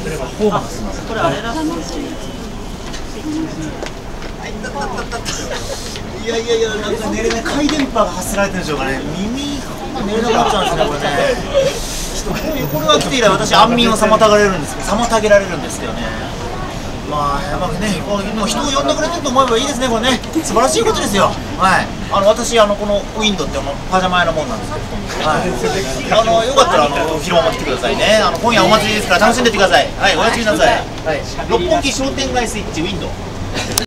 フォーマンスのこれあれらしい。 いやいやいや、なんか寝れない、回電波が発せられてるんでしょうかね。耳が寝れなくなっちゃうんですね、これね。これが来て以来、私、安眠を妨げられるんですけど、ね。まあね、もう人を呼んでくれてると思えばいいですね、これね。素晴らしいことですよ。はい。私、このウィンドってパジャマ屋のもんなんですけど、はい。よかったら、昼間も来てくださいね。今夜お祭りですから楽しんでってください。はい、おやすみなさい。はい。六本木商店街スイッチウィンド。